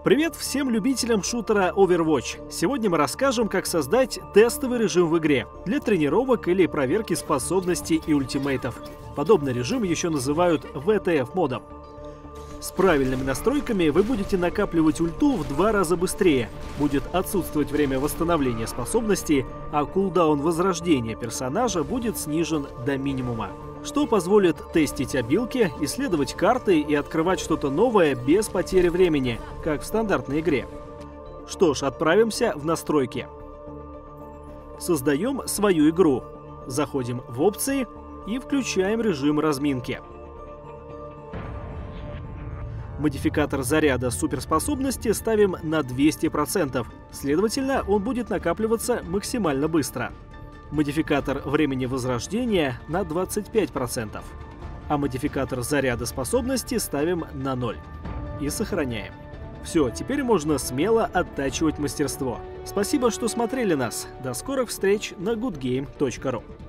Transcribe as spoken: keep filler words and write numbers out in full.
Привет всем любителям шутера Overwatch! Сегодня мы расскажем, как создать тестовый режим в игре для тренировок или проверки способностей и ультимейтов. Подобный режим еще называют ви ти эф-модом. С правильными настройками вы будете накапливать ульту в два раза быстрее, будет отсутствовать время восстановления способностей, а кулдаун возрождения персонажа будет снижен до минимума, что позволит тестить обилки, исследовать карты и открывать что-то новое без потери времени, как в стандартной игре. Что ж, отправимся в настройки. Создаем свою игру. Заходим в опции и включаем режим разминки. Модификатор заряда суперспособности ставим на двести процентов, следовательно, он будет накапливаться максимально быстро. Модификатор времени возрождения на двадцать пять процентов, а модификатор заряда способности ставим на ноль. И сохраняем. Все, теперь можно смело оттачивать мастерство. Спасибо, что смотрели нас. До скорых встреч на гуд гейм точка ру.